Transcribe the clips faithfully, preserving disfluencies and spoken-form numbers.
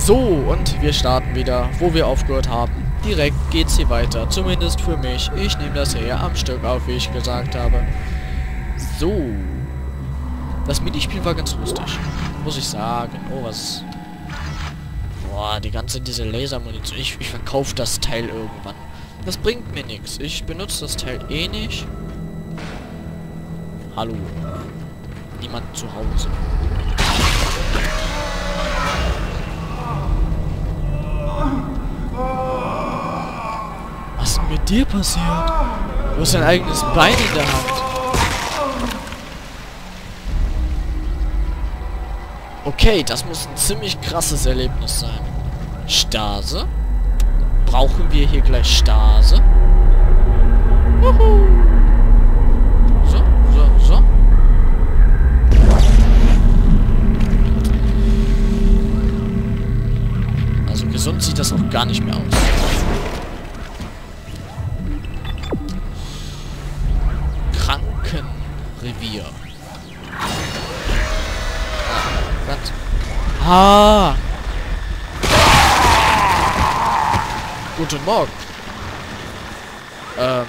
So, und wir starten wieder, wo wir aufgehört haben. Direkt geht's hier weiter, zumindest für mich. Ich nehme das hier am Stück auf, wie ich gesagt habe. So. Das Minispiel war ganz lustig, muss ich sagen. Oh, was... Boah, die ganze diese Lasermunition. Ich, ich verkaufe das Teil irgendwann. Das bringt mir nichts. Ich benutze das Teil eh nicht. Hallo. Niemand zu Hause. Was ist mit dir passiert? Du hast dein eigenes Bein in der Hand. Okay, das muss ein ziemlich krasses Erlebnis sein. Stase? Brauchen wir hier gleich Stase? Wuhu. So, so, so. Also gesund sieht das auch gar nicht mehr aus. Krankenrevier. Ah! Guten Morgen. Ähm.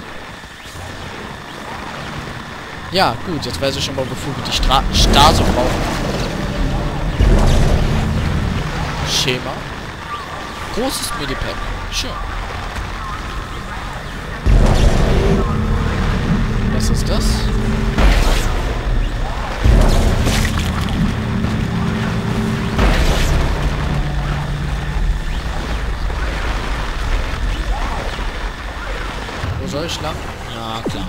Ja, gut, jetzt weiß ich schon mal, wofür wir die Stra Stase brauchen. Schema. Großes Medipack. Schön. Was ist das? Soll ich lang? Ja, klar.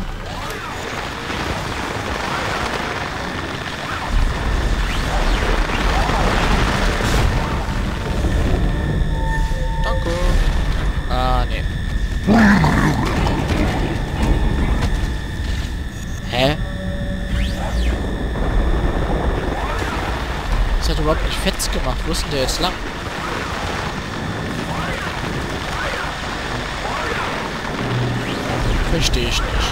Danke. Ah, nee. Hä? Das hat überhaupt nicht fetz gemacht. Wo ist denn der jetzt lang? Verstehe ich nicht.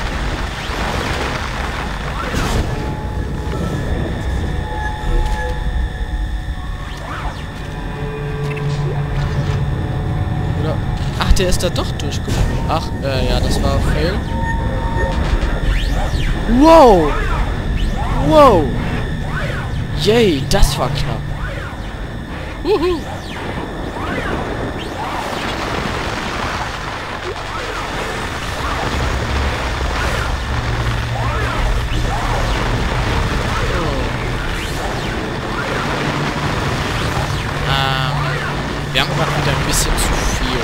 Oder? Ach, der ist da doch durchgekommen. Ach, äh, ja, das war Fail. Wow! Wow! Yay, das war knapp. Wuhu! Wir haben gerade wieder ein bisschen zu viel.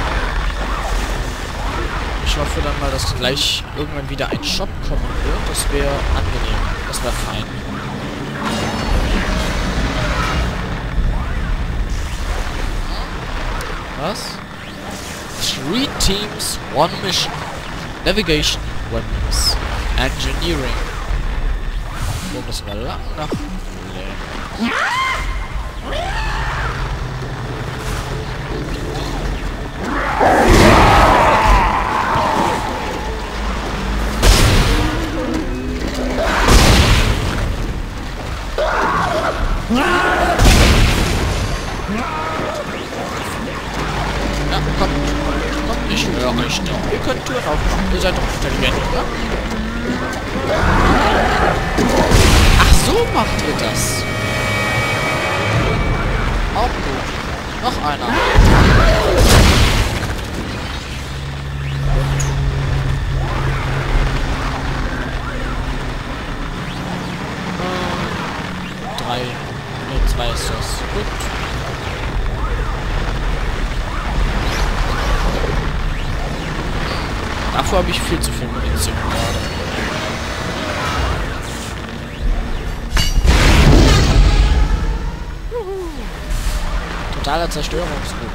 Ich hoffe dann mal, dass gleich irgendwann wieder ein Shop kommen wird. Das wäre angenehm. Das wäre fein. Was? Three teams, one mission. Navigation, weapons, engineering. Wo müssen wir lang? Nach links. Ja, kommt. Kommt, ich höre euch doch. Ihr könnt Türen aufmachen. Ihr seid doch intelligent, oder? Ach, so macht ihr das. Auch gut. Noch einer. Drei. Ne, zwei ist das. Gut. Dafür habe ich viel zu viel Munition gerade. Totaler Zerstörungsgut.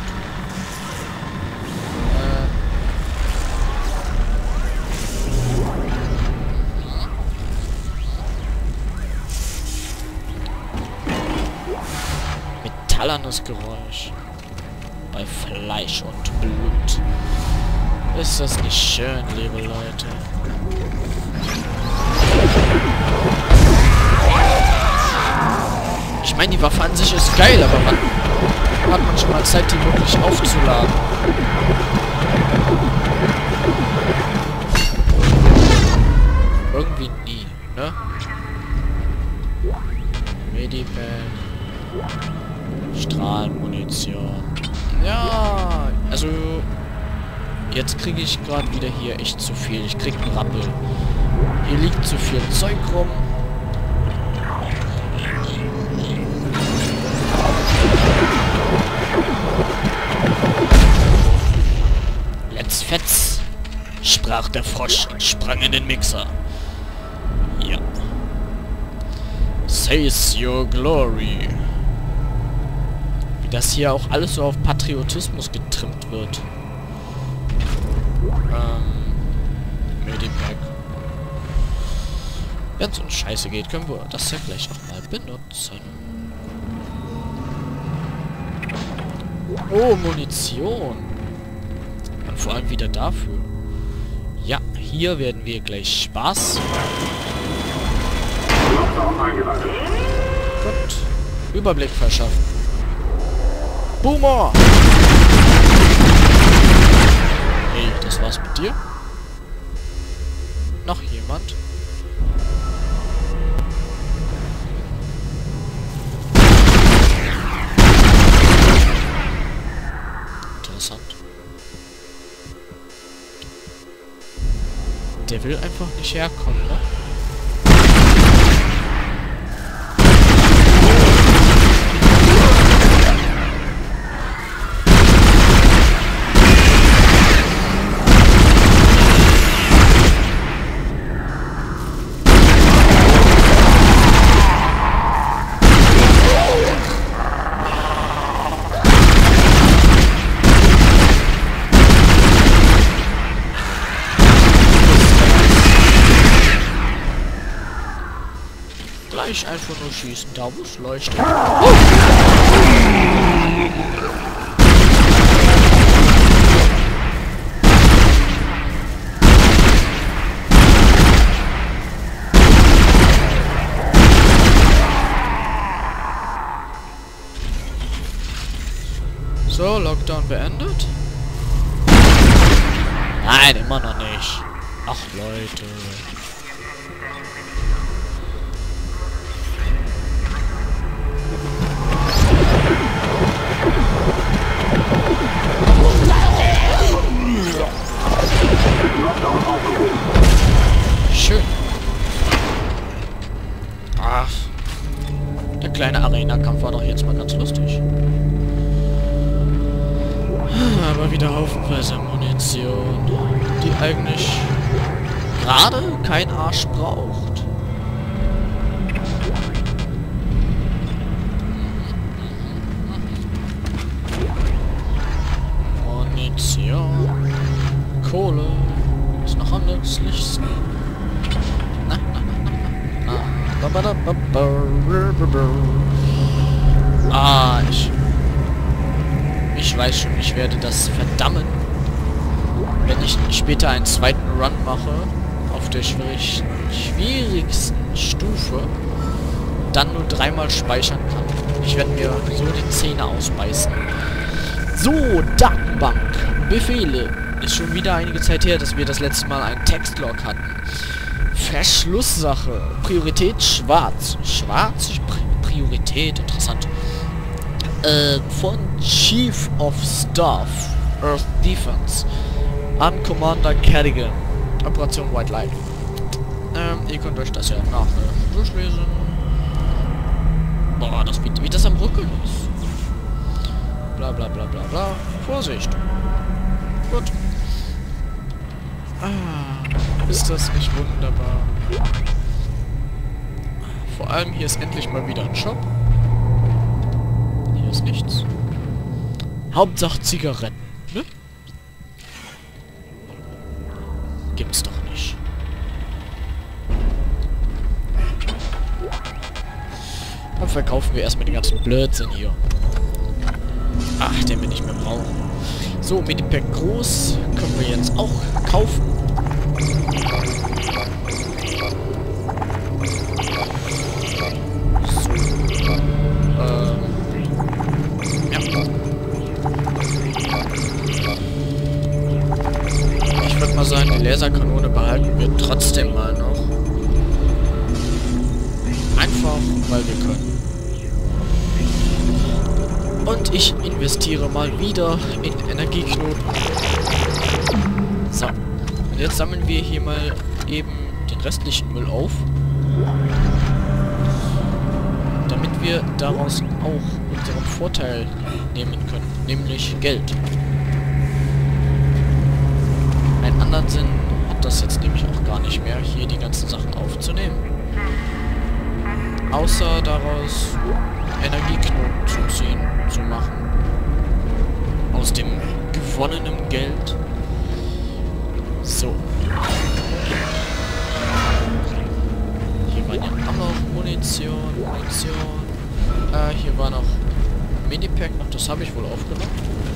Metallernes Geräusch. Bei Fleisch und Blut. Ist das nicht schön, liebe Leute? Ich meine, die Waffe an sich ist geil, aber wann hat man schon mal Zeit, die wirklich aufzuladen. Irgendwie nie, ne? Medipack. Strahlenmunition. Ja, also jetzt kriege ich gerade wieder hier echt zu viel. Ich krieg einen Rappel. Hier liegt zu viel Zeug rum. Let's fetz, sprach der Frosch und sprang in den Mixer. Ja. Says your glory. Wie das hier auch alles so auf Patriotismus getrimmt wird. Ähm, Medipack. Wenn es uns scheiße geht, können wir das ja gleich auch mal benutzen. Oh, Munition. Und vor allem wieder dafür. Ja, hier werden wir gleich Spaß. Gut. Überblick verschaffen. Boomer! Hey, das war's mit dir? Noch jemand? Interessant. Der will einfach nicht herkommen, ne? Gleich einfach nur schießen, da wo es leuchtet. Oh! So, Lockdown beendet. Nein, immer noch nicht. Ach, Leute. Schön. Ach. Der kleine Arena-Kampf war doch jetzt mal ganz lustig. Aber wieder haufenweise Munition, die eigentlich gerade kein Arsch braucht. Munition, Kohle, ist noch am nützlichsten. Na, na, na, na, na. Ah, ich... Ich weiß schon, ich werde das verdammen, wenn ich später einen zweiten Run mache, auf der schwierig, schwierigsten Stufe, dann nur dreimal speichern kann. Ich werde mir so die Zähne ausbeißen. So, Datenbank, Befehle. Ist schon wieder einige Zeit her, dass wir das letzte Mal einen Textlog hatten. Verschlusssache, Priorität schwarz. Schwarz? Priorität, interessant. Äh, von Chief of Staff, Earth Defense, an Commander Kerrigan, Operation White Light. Ähm, ihr könnt euch das ja nach äh, durchlesen. Boah, das wie, wie das am Rücken ist. Bla bla bla bla bla. Vorsicht. Gut. Ah, ist das nicht wunderbar? Vor allem hier ist endlich mal wieder ein Shop. Ist nichts. Hauptsache Zigaretten, ne? Gibt's doch nicht. Dann verkaufen wir erstmal den ganzen Blödsinn hier. Ach, den wir nicht mehr brauchen. So, Medipack groß können wir jetzt auch kaufen. So. Ähm. Laserkanone behalten wir trotzdem mal noch. Einfach, weil wir können. Und ich investiere mal wieder in Energieknoten. So. Und jetzt sammeln wir hier mal eben den restlichen Müll auf. Damit wir daraus auch unseren Vorteil nehmen können. Nämlich Geld. Einen anderen Sinn hat das jetzt nämlich auch gar nicht mehr, hier die ganzen Sachen aufzunehmen. Außer daraus Energieknoten zu ziehen, zu machen. Aus dem gewonnenen Geld. So. Hier waren ja auch noch Munition, Munition. Äh, hier war noch Minipack noch, das habe ich wohl aufgenommen.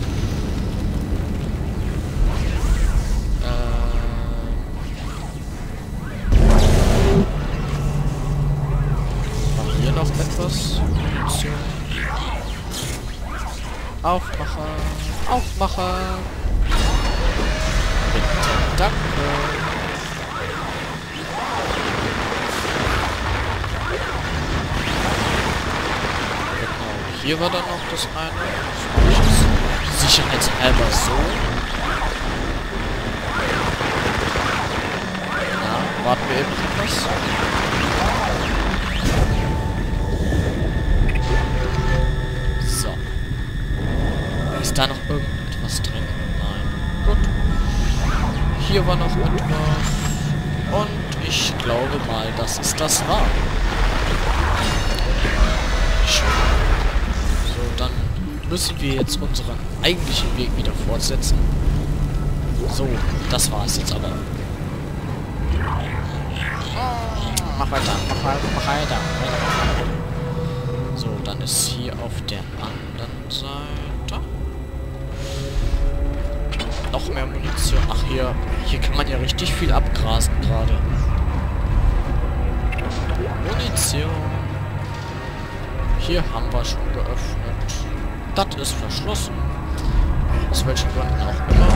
Noch etwas. Munition. Aufmacher. Aufmacher. Bitte, danke. Genau, hier war dann noch das eine. Das mache ich jetzt sicherheitshalber so. Na, warten wir eben noch etwas. Ist da noch irgendetwas drin? Nein. Gut. Hier war noch etwas. Und ich glaube mal, dass es das war. Schön. So, dann müssen wir jetzt unseren eigentlichen Weg wieder fortsetzen. So, das war es jetzt aber. Mach weiter, mach weiter, mach weiter. So, dann ist hier auf der anderen Seite noch mehr Munition. Ach, hier, hier kann man ja richtig viel abgrasen gerade. Munition. Hier haben wir schon geöffnet. Das ist verschlossen. Aus welchen Gründen auch immer.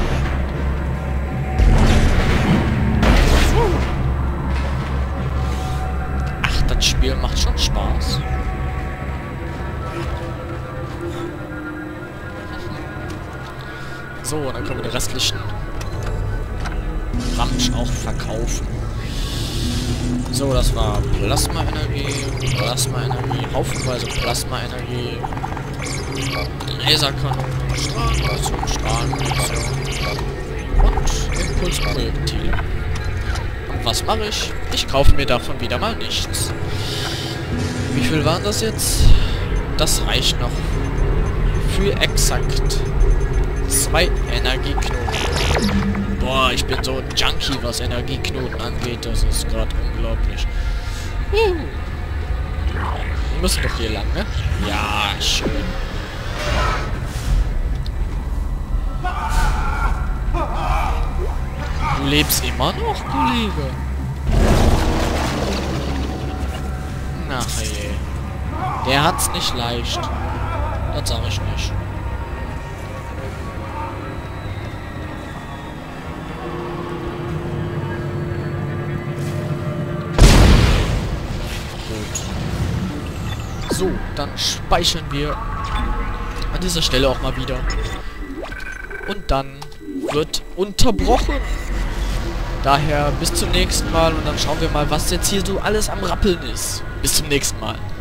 Ach, das Spiel macht schon Spaß. So, dann können wir den restlichen Ramsch auch verkaufen. So, das war Plasma-Energie, Plasma-Energie, haufenweise Plasma-Energie, Laserkanone, Strahlenmunition, Strahlenmunition und Impulsprojektile. Und was mache ich? Ich kaufe mir davon wieder mal nichts. Wie viel waren das jetzt? Das reicht noch für exakt zwei Energieknoten. Boah, ich bin so ein Junkie, was Energieknoten angeht. Das ist gerade unglaublich. Uh. Wir müssen doch hier lang, ne? Ja, schön. Du lebst immer noch, Kollege? Ach je. Der hat's nicht leicht. Das sag ich nicht. So, dann speichern wir an dieser Stelle auch mal wieder. Und dann wird unterbrochen. Daher bis zum nächsten Mal und dann schauen wir mal, was jetzt hier so alles am Rappeln ist. Bis zum nächsten Mal.